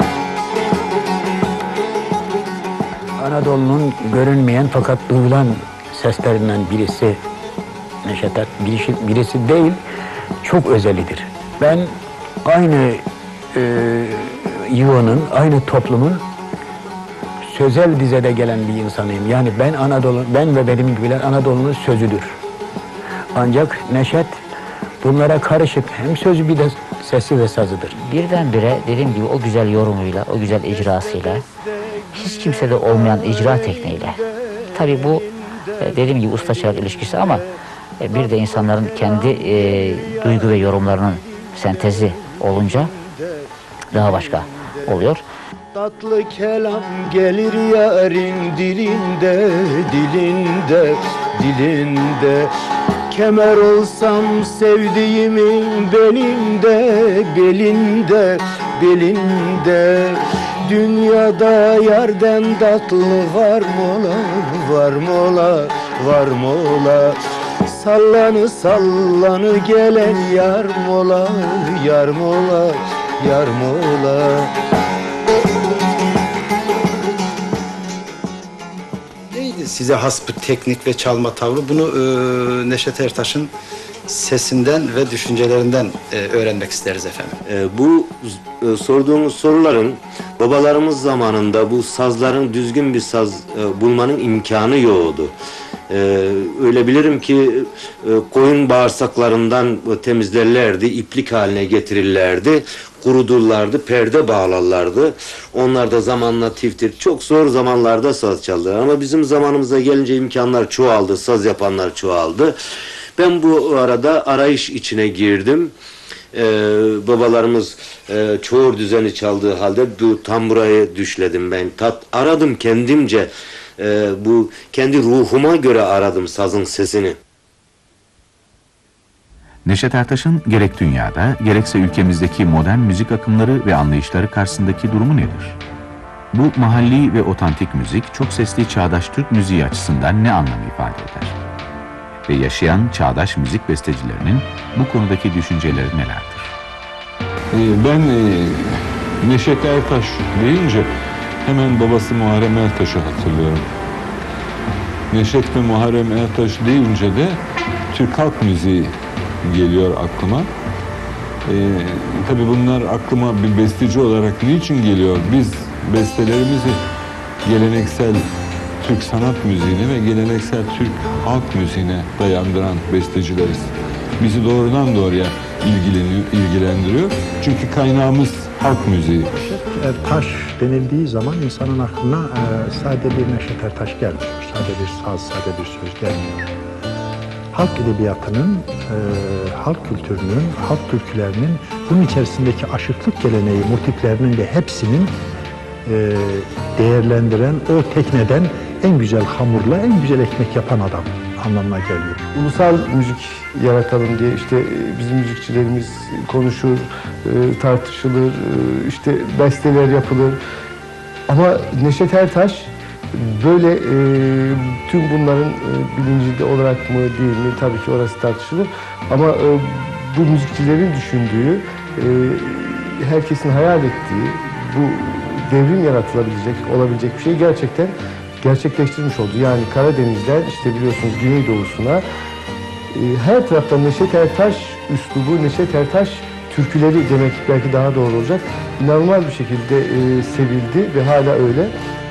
Anadolu'nun görünmeyen fakat duyulan seslerinden birisi Neşet Ertaş, birisi, birisi değil, çok özelidir. Ben aynı e, yuvanın, aynı toplumun sözel dizede gelen bir insanıyım. Yani ben Anadolu, ben ve benim gibiler Anadolu'nun sözüdür. Ancak Neşet bunlara karışık hem sözü bir de sesi ve sazıdır. Birdenbire dediğim gibi o güzel yorumuyla, o güzel icrasıyla, hiç kimsede olmayan icra tekniğiyle. Tabii bu dediğim gibi usta-çırak ilişkisi ama bir de insanların kendi e, duygu ve yorumlarının sentezi olunca daha başka oluyor. Tatlı kelam gelir yarın dilinde, dilinde, dilinde. Kemer olsam sevdiğimin belinde, belinde, belinde. Dünyada yerden tatlı var mola, var mola, var mola. Sallanı sallanı gelen yar mola, yar mola, yar mola. Neydi size has bir teknik ve çalma tavrı. Bunu e, Neşet Ertaş'ın sesinden ve düşüncelerinden e, öğrenmek isteriz efendim. E, bu e, sorduğumuz soruların babalarımız zamanında bu sazların düzgün bir saz e, bulmanın imkanı yoktu. E, öyle bilirim ki e, koyun bağırsaklarından temizlerlerdi, iplik haline getirirlerdi, kurudurlardı, perde bağlarlardı. Onlar da zamanla tiftir. Çok zor zamanlarda saz çaldılar ama bizim zamanımıza gelince imkanlar çoğaldı, saz yapanlar çoğaldı. Ben bu arada arayış içine girdim. Ee, babalarımız e, çoğur düzeni çaldığı halde bu tamburayı düşledim ben. Tat, aradım kendimce. Ee, bu kendi ruhuma göre aradım sazın sesini. Neşet Ertaş'ın gerek dünyada gerekse ülkemizdeki modern müzik akımları ve anlayışları karşısındaki durumu nedir? Bu mahalli ve otantik müzik çok sesli çağdaş Türk müziği açısından ne anlam ifade eder? Ve yaşayan çağdaş müzik bestecilerinin bu konudaki düşünceleri nelerdir? Ben Neşet Ertaş deyince hemen babası Muharrem Ertaş'ı hatırlıyorum. Neşet ve Muharrem Ertaş deyince de Türk halk müziği geliyor aklıma. Ee, tabii bunlar aklıma bir besteci olarak niçin geliyor? Biz bestelerimizi geleneksel Türk sanat müziğine ve geleneksel Türk halk müziğine dayandıran bestecileriz. Bizi doğrudan doğruya ilgileniyor, ilgilendiriyor. Çünkü kaynağımız halk müziği. Neşet Ertaş denildiği zaman insanın aklına e, sade bir Neşet Ertaş gelmiyor. Sade bir saz, sade bir söz gelmiyor. Halk edebiyatının, e, halk kültürünün, halk türkülerinin, bunun içerisindeki aşıklık geleneği, motiflerinin de hepsinin e, değerlendiren, o tekneden en güzel hamurla en güzel ekmek yapan adam anlamına geliyor. Ulusal müzik yaratalım diye işte bizim müzikçilerimiz konuşur, tartışılır, işte besteler yapılır. Ama Neşet Ertaş böyle e, tüm bunların e, bilincinde olarak mı değil mi tabii ki orası tartışılır. Ama e, bu müzikçilerin düşündüğü, e, herkesin hayal ettiği bu devrim yaratılabilecek, olabilecek bir şey gerçekten gerçekleştirmiş oldu. Yani Karadeniz'den işte biliyorsunuz Güneydoğu'suna e, her taraftan Neşet Ertaş üslubu, Neşet Ertaş türküleri demek belki daha doğru olacak. İnanılmaz bir şekilde e, sevildi ve hala öyle.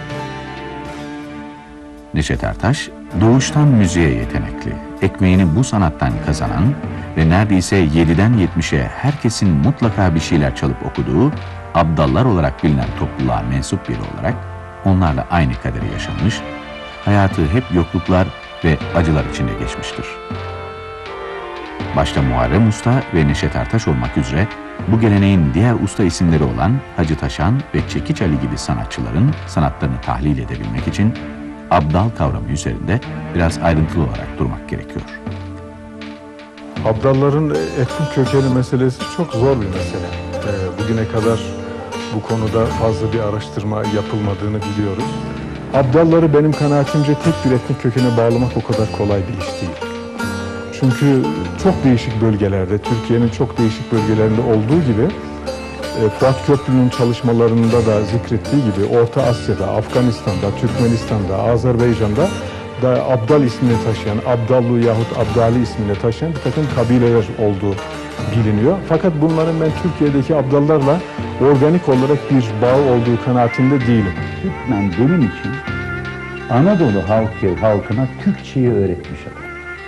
Neşet Ertaş, doğuştan müziğe yetenekli, ekmeğini bu sanattan kazanan ve neredeyse yediden yetmişe herkesin mutlaka bir şeyler çalıp okuduğu, abdallar olarak bilinen topluluğa mensup biri olarak onlarla aynı kaderi yaşamış, hayatı hep yokluklar ve acılar içinde geçmiştir. Başta Muharrem Usta ve Neşet Ertaş olmak üzere bu geleneğin diğer usta isimleri olan Hacı Taşan ve Çekiç Ali gibi sanatçıların sanatlarını tahlil edebilmek için abdal kavramı üzerinde biraz ayrıntılı olarak durmak gerekiyor. Abdalların etnik kökeni meselesi çok zor bir mesele. Ee, bugüne kadar bu konuda fazla bir araştırma yapılmadığını biliyoruz. Abdalları benim kanaatimce tek bir etnik kökene bağlamak o kadar kolay bir iş değil. Çünkü çok değişik bölgelerde, Türkiye'nin çok değişik bölgelerinde olduğu gibi Fuat Köprü'nün çalışmalarında da zikrettiği gibi Orta Asya'da, Afganistan'da, Türkmenistan'da, Azerbaycan'da da Abdal ismini taşıyan, Abdallu yahut Abdali ismini taşıyan bir takım kabileler olduğu biliniyor. Fakat bunların ben Türkiye'deki Abdallarla organik olarak bir bağ olduğu kanaatinde değilim. Türkmen benim için Anadolu halkı, halkına Türkçeyi öğretmiş adam.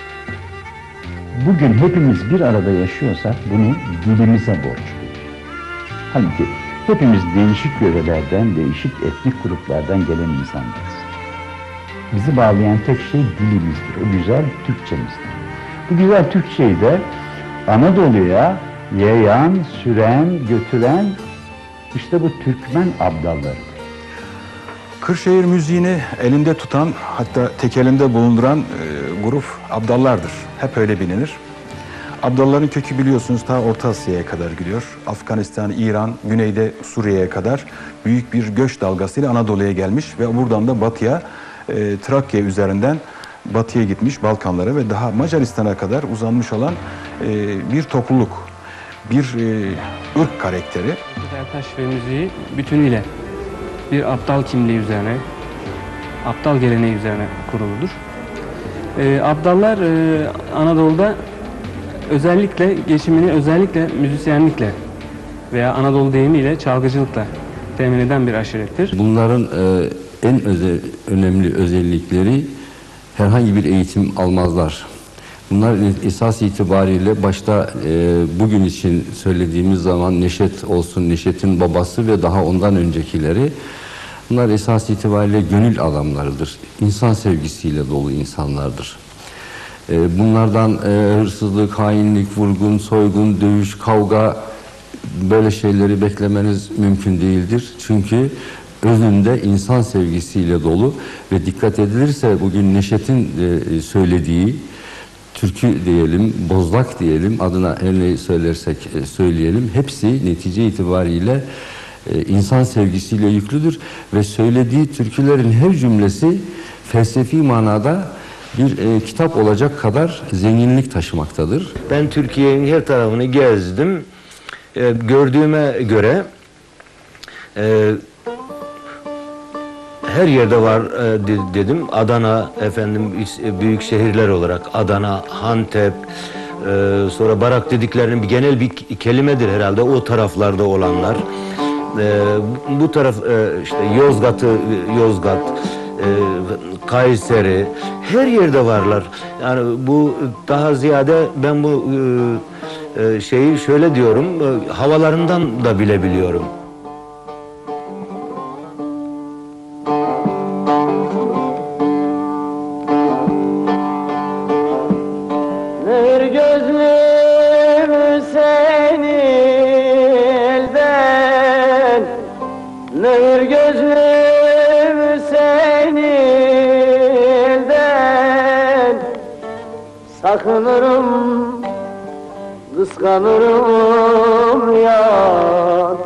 Bugün hepimiz bir arada yaşıyorsak bunu dilimize borçluyuz. Halbuki hepimiz değişik yörelerden, değişik etnik gruplardan gelen insanlarız. Bizi bağlayan tek şey dilimizdir, o güzel Türkçemizdir. Bu güzel Türkçeyi de Anadolu'ya yayan, süren, götüren işte bu Türkmen abdallarıdır. Kırşehir müziğini elinde tutan, hatta tek elinde bulunduran e, grup abdallardır. Hep öyle bilinir. Abdalların kökü biliyorsunuz ta Orta Asya'ya kadar gidiyor. Afganistan, İran, güneyde Suriye'ye kadar büyük bir göç dalgasıyla Anadolu'ya gelmiş ve buradan da batıya, e, Trakya üzerinden batıya gitmiş, Balkanlara ve daha Macaristan'a kadar uzanmış olan e, bir topluluk, bir e, ırk karakteri. Neşet Ertaş ve müziği bütünüyle bir abdal kimliği üzerine, Abdal geleneği üzerine kuruludur. E, abdallar e, Anadolu'da özellikle geçimini özellikle müzisyenlikle veya Anadolu deyimiyle çalgıcılıkla temin eden bir aşirettir. Bunların e, en özel, önemli özellikleri herhangi bir eğitim almazlar. Bunlar esas itibariyle başta e, bugün için söylediğimiz zaman Neşet olsun, Neşet'in babası ve daha ondan öncekileri, bunlar esas itibariyle gönül adamlarıdır. İnsan sevgisiyle dolu insanlardır. E, bunlardan e, hırsızlık, hainlik, vurgun, soygun, dövüş, kavga, böyle şeyleri beklemeniz mümkün değildir. Çünkü özünde insan sevgisiyle dolu ve dikkat edilirse bugün Neşet'in e, söylediği türkü diyelim, bozlak diyelim, adına her neyi söylersek e, söyleyelim, hepsi netice itibariyle e, insan sevgisiyle yüklüdür ve söylediği türkülerin her cümlesi felsefi manada bir e, kitap olacak kadar zenginlik taşımaktadır. Ben Türkiye'nin her tarafını gezdim. E, gördüğüme göre e, her yerde var e, de, dedim. Adana, efendim büyük şehirler olarak Adana, Antep, e, sonra Barak dediklerinin bir genel bir kelimedir herhalde o taraflarda olanlar. E, bu taraf e, işte Yozgat'ı, Yozgat, e, Kayseri, her yerde varlar. Yani bu daha ziyade ben bu e, e, şeyi şöyle diyorum, e, havalarından da bilebiliyorum. Sakınırım, kıskanırım yar,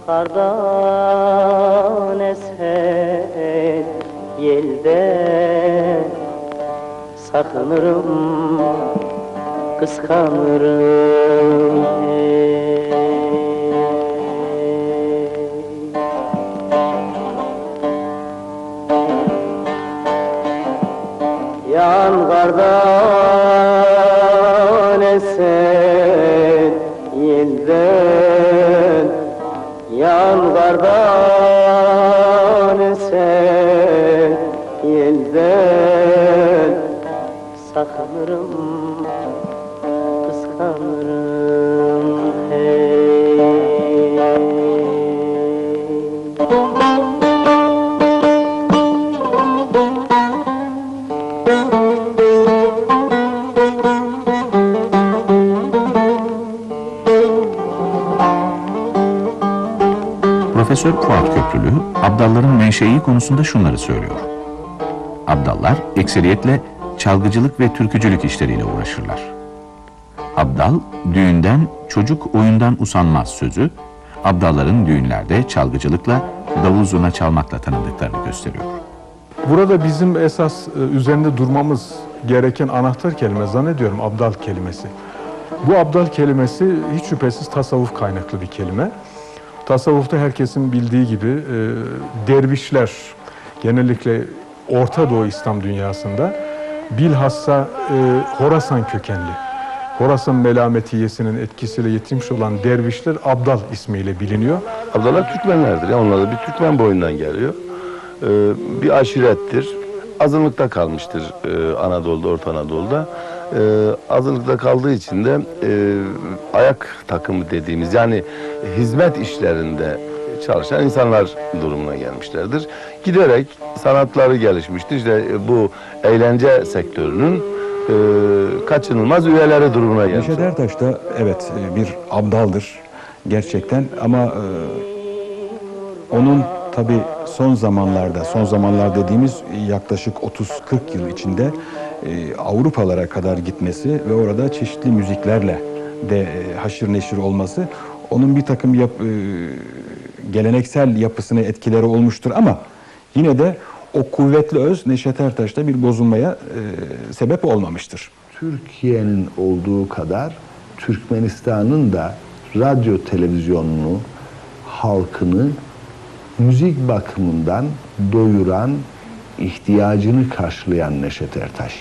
kardan esen yelden. Sakınırım, kıskanırım yan kardan esen yelden, yan kardan esen yelden. Sakınırım, kıskanırım hey. Profesör Fuat Köprülü, abdalların menşei konusunda şunları söylüyor. Abdallar ekseriyetle çalgıcılık ve türkücülük işleriyle uğraşırlar. Abdal, düğünden çocuk oyundan usanmaz sözü, abdalların düğünlerde çalgıcılıkla, davul zurna çalmakla tanıdıklarını gösteriyor. Burada bizim esas üzerinde durmamız gereken anahtar kelime zannediyorum abdal kelimesi. Bu abdal kelimesi hiç şüphesiz tasavvuf kaynaklı bir kelime. Tasavvufta herkesin bildiği gibi e, dervişler genellikle Orta Doğu İslam dünyasında bilhassa e, Horasan kökenli, Horasan melametiyesinin etkisiyle yetişmiş olan dervişler abdal ismiyle biliniyor. Abdallar Türkmenlerdir. Yani onlar da bir Türkmen boyundan geliyor. Ee, bir aşirettir. Azınlıkta kalmıştır e, Anadolu'da, Orta Anadolu'da. Ee, azınlıkta kaldığı için de e, ayak takımı dediğimiz yani hizmet işlerinde çalışan insanlar durumuna gelmişlerdir. Giderek sanatları gelişmiştir. İşte bu eğlence sektörünün e, kaçınılmaz üyeleri durumuna gelmiştir. Neşet Ertaş da evet bir abdaldır gerçekten ama e, onun tabii son zamanlarda, son zamanlar dediğimiz yaklaşık otuz kırk yıl içinde e, Avrupalara kadar gitmesi ve orada çeşitli müziklerle de e, haşır neşir olması onun bir takım yap, e, geleneksel yapısına etkileri olmuştur ama yine de o kuvvetli öz Neşet Ertaş'ta bir bozulmaya e, sebep olmamıştır. Türkiye'nin olduğu kadar Türkmenistan'ın da radyo televizyonunu, halkını müzik bakımından doyuran ihtiyacını karşılayan Neşet Ertaş.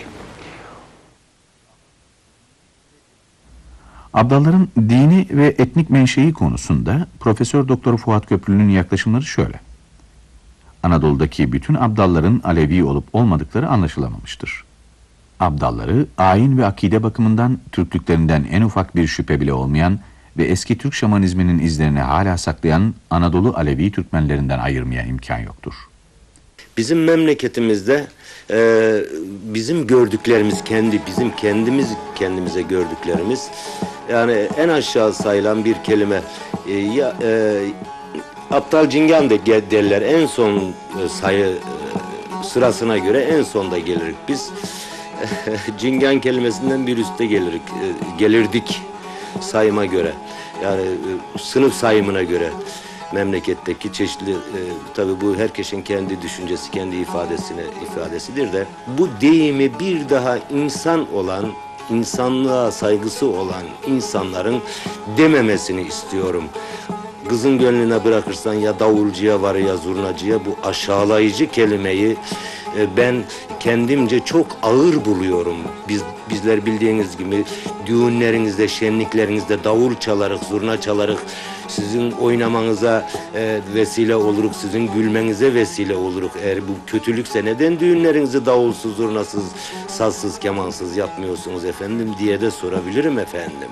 Abdalların dini ve etnik menşei konusunda Profesör Doktor Fuat Köprülü'nün yaklaşımları şöyle. Anadolu'daki bütün abdalların Alevi olup olmadıkları anlaşılamamıştır. Abdalları ayin ve akide bakımından Türklüklerinden en ufak bir şüphe bile olmayan ve eski Türk şamanizminin izlerini hala saklayan Anadolu Alevi Türkmenlerinden ayırmaya imkan yoktur. Bizim memleketimizde e, bizim gördüklerimiz kendi, bizim kendimiz kendimize gördüklerimiz, yani en aşağı sayılan bir kelime, e, ya e, Aptal Cingan de derler, en son e, sayı e, sırasına göre en sonda gelirik biz. Cingan kelimesinden bir üstte gelirik, e, gelirdik sayıma göre, yani e, sınıf sayımına göre. Memleketteki çeşitli, e, tabii bu herkesin kendi düşüncesi, kendi ifadesine ifadesidir de, bu deyimi bir daha insan olan, insanlığa saygısı olan insanların dememesini istiyorum. Kızın gönlüne bırakırsan ya davulcuya var ya zurnacıya, bu aşağılayıcı kelimeyi e, ben kendimce çok ağır buluyorum. Biz bizler bildiğiniz gibi düğünlerinizde, şenliklerinizde davul çalarak, zurna çalarak sizin oynamanıza e, vesile oluruk, sizin gülmenize vesile oluruk. Eğer bu kötülükse neden düğünlerinizi davulsuz, zurnasız, sazsız, kemansız yapmıyorsunuz efendim diye de sorabilirim efendim.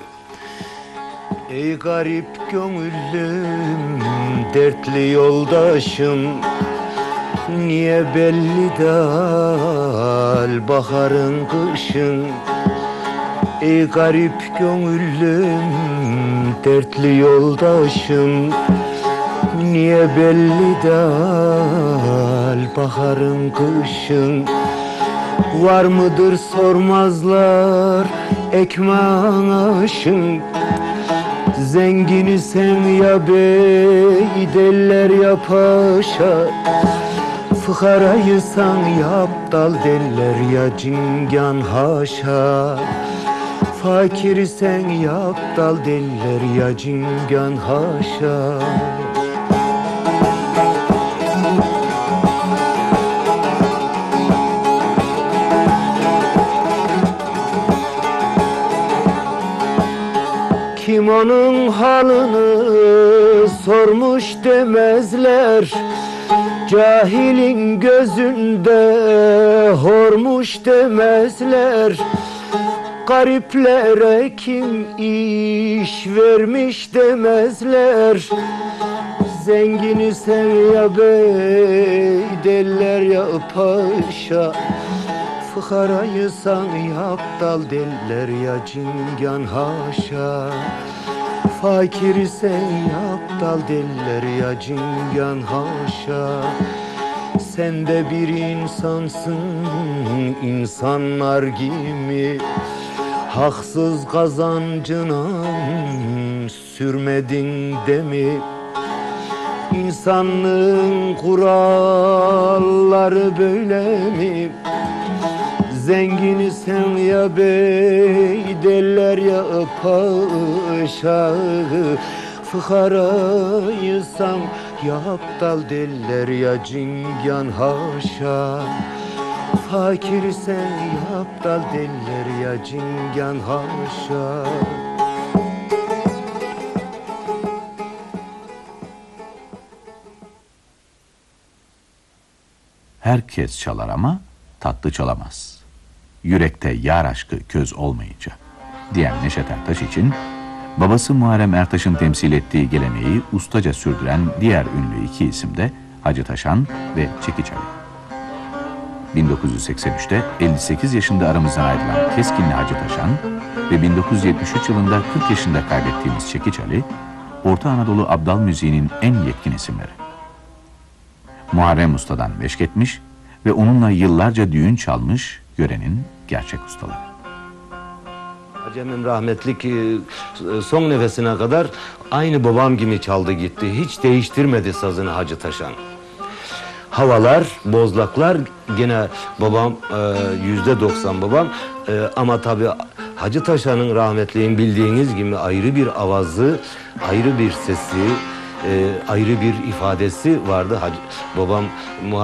Ey garip gönüllüm, dertli yoldaşım, niye belli değil baharın kışın? Ey garip gönüllüm, dertli yoldaşım, niye belli değil baharın kışın? Var mıdır sormazlar ekmeğin aşın? Zengini sen ya bey derler ya paşa, fıkarayı sen ya aptal derler ya cingan haşa. Fakiri sen ya aptal derler ya cingan haşa. Kim onun halını sormuş demezler, cahilin gözünde hormuş demezler. Gariplere kim iş vermiş demezler. Zengini sen ya bey derler ya paşa, fıkarayı san ya aptal derler ya cingan haşa. Fakiri sen ya aptal derler ya cingan haşa. Sen de bir insansın insanlar gibi, haksız kazancına sürmedin de mi? İnsanlığın kuralları böyle mi? Zengini sen ya bey derler ya paşa, fıkarayı sen ya aptal derler ya cingan haşa. Fakir sen ya aptal derler ya cingan haşa. Herkes çalar ama tatlı çalamaz. Yürekte yar aşkı köz olmayınca diyen Neşet Ertaş için babası Muharrem Ertaş'ın temsil ettiği geleneği ustaca sürdüren diğer ünlü iki isim de Hacı Taşan ve Çekiç Ali. bin dokuz yüz seksen üçte elli sekiz yaşında aramızdan ayrılan Keskinli Hacı Taşan ve bin dokuz yüz yetmiş üç yılında kırk yaşında kaybettiğimiz Çekiç Ali, Orta Anadolu abdal müziğinin en yetkin isimleri. Muharrem Usta'dan meşk etmiş ve onunla yıllarca düğün çalmış yörenin gerçek ustaları. Hacem'in rahmetlik son nefesine kadar aynı babam gibi çaldı gitti. Hiç değiştirmedi sazını Hacı Taşan. Havalar, bozlaklar gene babam yüzde doksan babam, ama tabii Hacı Taşan'ın rahmetliğin bildiğiniz gibi ayrı bir avazı, ayrı bir sesi, ayrı bir ifadesi vardı. Hacı, babam